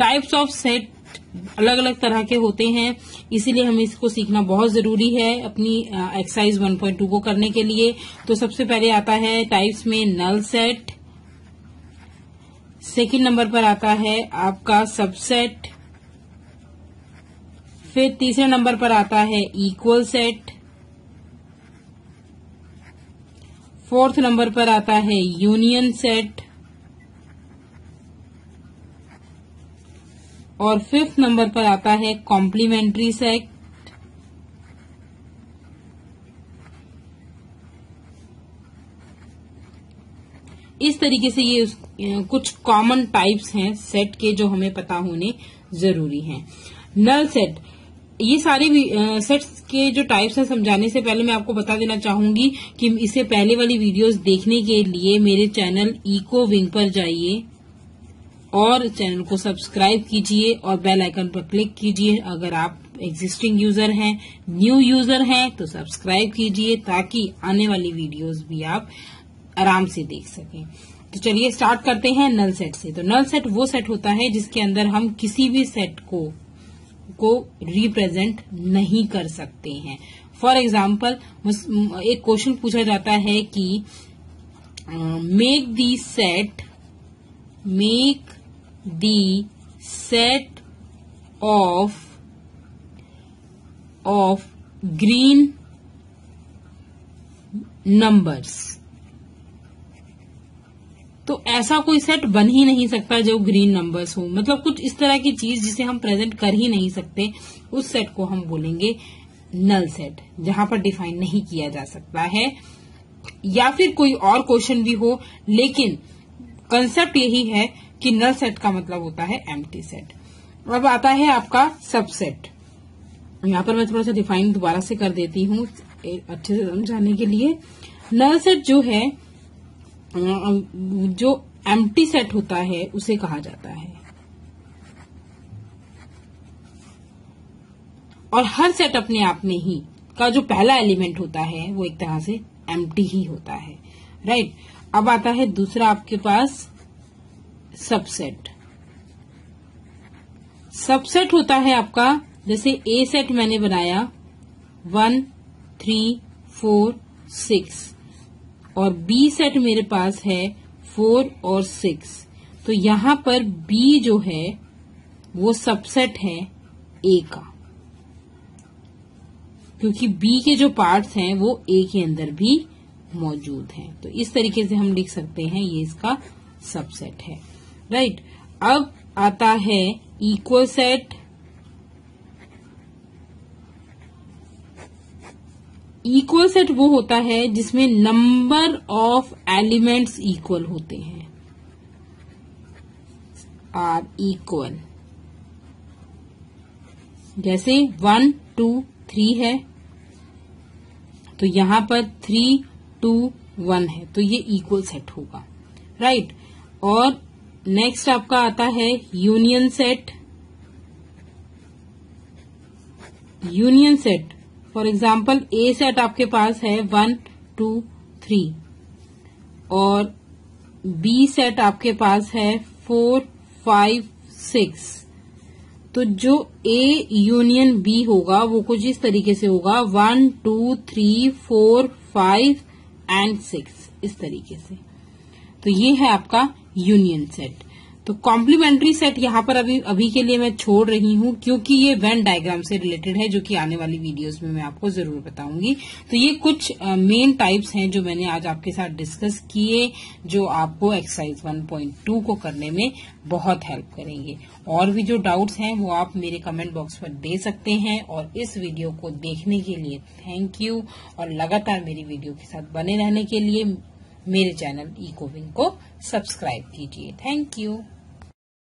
Types of set अलग अलग तरह के होते हैं, इसीलिए हमें इसको सीखना बहुत जरूरी है अपनी एक्सरसाइज 1.2 को करने के लिए। तो सबसे पहले आता है टाइप्स में नल सेट, सेकंड नंबर पर आता है आपका सबसेट, फिर तीसरे नंबर पर आता है इक्वल सेट, फोर्थ नंबर पर आता है यूनियन सेट, और फिफ्थ नंबर पर आता है कॉम्प्लीमेंट्री सेट, इस तरीके से ये कुछ कॉमन टाइप्स हैं सेट के जो हमें पता होने जरूरी हैं। नल सेट, ये सारे सेट्स के जो टाइप्स हैं समझाने से पहले मैं आपको बता देना चाहूंगी कि इससे पहले वाली वीडियोस देखने के लिए मेरे चैनल इको विंग पर जाइए और चैनल को सब्सक्राइब कीजिए और बेल आइकन पर क्लिक कीजिए। अगर आप एग्जिस्टिंग यूजर हैं, न्यू यूजर हैं तो सब्सक्राइब कीजिए ताकि आने वाली वीडियोस भी आप आराम से देख सकें। तो चलिए स्टार्ट करते हैं नल सेट से। तो नल सेट वो सेट होता है जिसके अंदर हम किसी भी सेट को रिप्रेजेंट नहीं कर सकते हैं। फॉर एग्जाम्पल एक क्वेश्चन पूछा जाता है कि make the set of green numbers. तो ऐसा कोई सेट बन ही नहीं सकता जो ग्रीन नंबर्स हो, मतलब कुछ इस तरह की चीज जिसे हम प्रेजेंट कर ही नहीं सकते, उस सेट को हम बोलेंगे नल सेट, जहां पर डिफाइन नहीं किया जा सकता है। या फिर कोई और क्वेश्चन भी हो, लेकिन कंसेप्ट यही है कि नल सेट का मतलब होता है एम्प्टी सेट। अब आता है आपका सबसेट। यहां पर मैं थोड़ा सा डिफाइन दोबारा से कर देती हूँ अच्छे से समझाने के लिए। नल सेट जो है, जो एम्प्टी सेट होता है उसे कहा जाता है, और हर सेट अपने आप में ही का जो पहला एलिमेंट होता है वो एक तरह से एम्प्टी ही होता है, राइट। अब आता है दूसरा आपके पास सबसेट। सबसेट होता है आपका, जैसे ए सेट मैंने बनाया 1, 3, 4, 6 और बी सेट मेरे पास है 4 और 6। तो यहां पर बी जो है वो सबसेट है ए का, क्योंकि बी के जो पार्ट्स हैं वो ए के अंदर भी मौजूद हैं। तो इस तरीके से हम लिख सकते हैं ये इसका सबसेट है, राइट। अब आता है इक्वल सेट। इक्वल सेट वो होता है जिसमें नंबर ऑफ एलिमेंट्स इक्वल होते हैं, आर इक्वल। जैसे 1, 2, 3 है तो यहां पर 3, 2, 1 है, तो ये इक्वल सेट होगा, राइट। और नेक्स्ट आपका आता है union set. Union set for example A set आपके पास है 1, 2, 3 और बी सेट आपके पास है 4, 5, 6। तो जो ए यूनियन बी होगा वो कुछ इस तरीके से होगा 1, 2, 3, 4, 5 एंड 6, इस तरीके से। तो ये है आपका यूनियन सेट। तो कॉम्प्लीमेंट्री सेट यहाँ पर अभी के लिए मैं छोड़ रही हूँ, क्योंकि ये वेन डायग्राम से रिलेटेड है, जो कि आने वाली वीडियोस में मैं आपको जरूर बताऊंगी। तो ये कुछ मेन टाइप्स हैं जो मैंने आज आपके साथ डिस्कस किए, जो आपको एक्सरसाइज 1.2 को करने में बहुत हेल्प करेंगे। और भी जो डाउट्स हैं वो आप मेरे कमेंट बॉक्स पर दे सकते हैं। और इस वीडियो को देखने के लिए थैंक यू, और लगातार मेरी वीडियो के साथ बने रहने के लिए मेरे चैनल इको विंग को सब्सक्राइब कीजिए। Thank you.